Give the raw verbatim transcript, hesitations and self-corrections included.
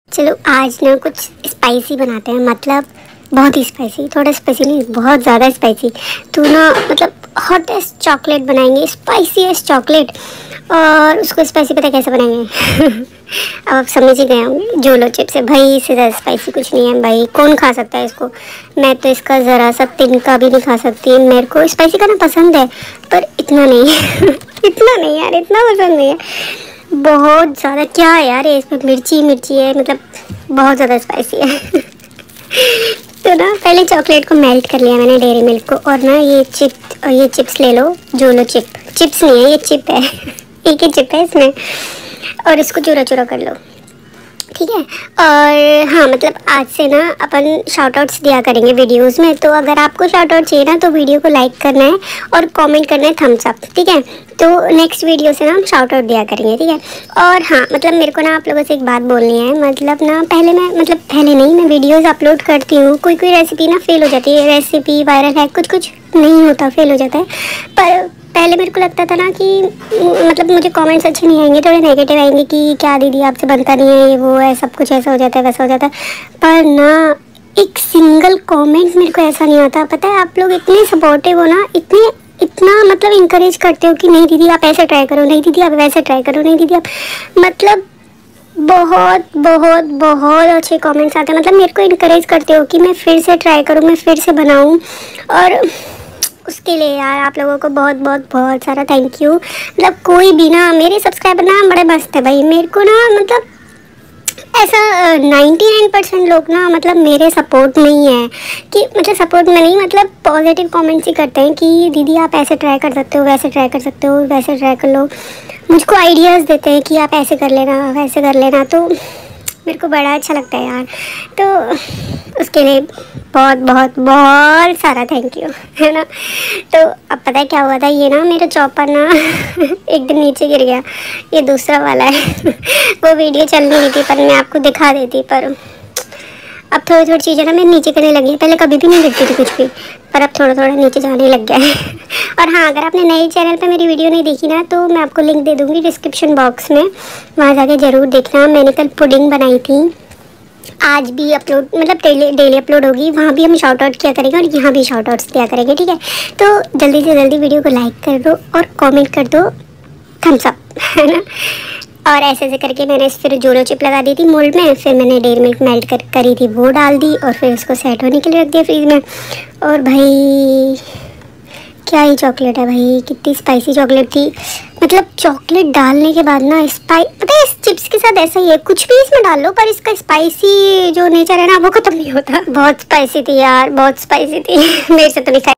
चलो आज ना कुछ स्पाइसी बनाते हैं, मतलब बहुत ही स्पाइसी, थोड़ा स्पाइसी नहीं, बहुत ज़्यादा स्पाइसी। तो ना मतलब हॉटेस्ट चॉकलेट बनाएंगे, स्पाइसीएस्ट चॉकलेट। और उसको स्पाइसी पता कैसे बनाएंगे अब आप समझ ही गए होंगे। जोलो चिप्स है भाई, इससे ज़्यादा स्पाइसी कुछ नहीं है भाई। कौन खा सकता है इसको? मैं तो इसका ज़रा सा तिनका भी नहीं खा सकती। मेरे को स्पाइसी खाना पसंद है पर इतना नहीं इतना नहीं यार, इतना पसंद नहीं है, बहुत ज़्यादा। क्या यार है इसमें, मिर्ची मिर्ची है, मतलब बहुत ज़्यादा स्पाइसी है तो ना पहले चॉकलेट को मेल्ट कर लिया मैंने, डेयरी मिल्क को। और ना ये चिप ये चिप्स ले लो, जोलो चिप। चिप्स नहीं है, ये चिप है एक ही चिप है इसमें। और इसको चूरा चूरा कर लो, ठीक है। और हाँ, मतलब आज से ना अपन शाउट आउट्स दिया करेंगे वीडियोस में। तो अगर आपको शाउट आउट चाहिए ना तो वीडियो को लाइक करना है और कमेंट करना है थम्स अप, ठीक है। तो नेक्स्ट वीडियो से ना हम शाउट आउट दिया करेंगे, ठीक है। और हाँ, मतलब मेरे को ना आप लोगों से एक बात बोलनी है। मतलब ना पहले मैं मतलब पहले नहीं मैं वीडियोज़ अपलोड करती हूँ, कोई कोई रेसिपी ना फेल हो जाती है, रेसिपी वायरल है, कुछ कुछ नहीं होता, फेल हो जाता है। पर पहले मेरे को लगता था ना कि मतलब मुझे कमेंट्स अच्छे नहीं आएंगे, थोड़े नेगेटिव आएंगे कि क्या दीदी आपसे बनता नहीं है, ये वो है, सब कुछ ऐसा हो जाता है वैसा हो जाता है। पर ना एक सिंगल कमेंट मेरे को ऐसा नहीं आता। पता है आप लोग इतने सपोर्टिव हो ना, इतने इतना मतलब इंकरेज करते हो कि नहीं दीदी आप ऐसे ट्राई करो, नहीं दीदी आप वैसे ट्राई करो, नहीं दीदी आप, मतलब बहुत बहुत बहुत अच्छे कमेंट्स आते हैं। मतलब मेरे को इंकरेज करते हो कि मैं फिर से ट्राई करूँ, मैं फिर से बनाऊँ। और उसके लिए यार आप लोगों को बहुत बहुत बहुत सारा थैंक यू। मतलब कोई भी ना, मेरे सब्सक्राइबर ना बड़े मस्त है भाई। मेरे को ना मतलब ऐसा नाइन्टी नाइन परसेंट लोग ना मतलब मेरे सपोर्ट नहीं है कि मतलब सपोर्ट में नहीं, मतलब पॉजिटिव कमेंट्स ही करते हैं कि दीदी आप ऐसे ट्राई कर सकते हो, वैसे ट्राई कर सकते हो, वैसे ट्राई कर लो। मुझको आइडियाज़ देते हैं कि आप ऐसे कर लेना, वैसे कर लेना। तो मेरे को बड़ा अच्छा लगता है यार। तो उसके लिए बहुत बहुत बहुत सारा थैंक यू, है ना। तो अब पता है क्या हुआ था, ये ना मेरा चॉपर ना एक दिन नीचे गिर गया। ये दूसरा वाला है वो वीडियो चल नहीं रही थी पर मैं आपको दिखा देती, पर अब थोड़ी थोड़ी चीज़ें ना मैं नीचे करने लगी। पहले कभी भी नहीं दिखती थी कुछ भी, पर अब थोड़ा थोड़ा नीचे जाने लग गया है और हाँ, अगर आपने नए चैनल पे मेरी वीडियो नहीं देखी ना तो मैं आपको लिंक दे दूँगी डिस्क्रिप्शन बॉक्स में, वहाँ जाके ज़रूर देखना। मैंने कल पुडिंग बनाई थी, आज भी अपलोड मतलब डेली डेली अपलोड होगी, वहाँ भी हम शाउट आउट किया करेंगे और यहाँ भी शाउट आउट्स दिया करेंगे, ठीक है। तो जल्दी से जल्दी वीडियो को लाइक कर दो और कमेंट कर दो थम्स अप, है ना। और ऐसे ऐसे करके मैंने फिर जोलो चिप लगा दी थी मोल्ड में, फिर मैंने डेयरी मिल्क मेल्ट कर करी थी वो डाल दी और फिर उसको सेट होने के लिए रख दिया फ्रीज में। और भाई क्या ही चॉकलेट है भाई, कितनी स्पाइसी चॉकलेट थी। मतलब चॉकलेट डालने के बाद ना स्पाइस, पता है इस चिप्स के साथ ऐसा ही है, कुछ भी इसमें डाल लो पर इसका स्पाइसी जो नेचर है ना वो खत्म नहीं होता। बहुत स्पाइसी थी यार, बहुत स्पाइसी थी मेरे से तो नहीं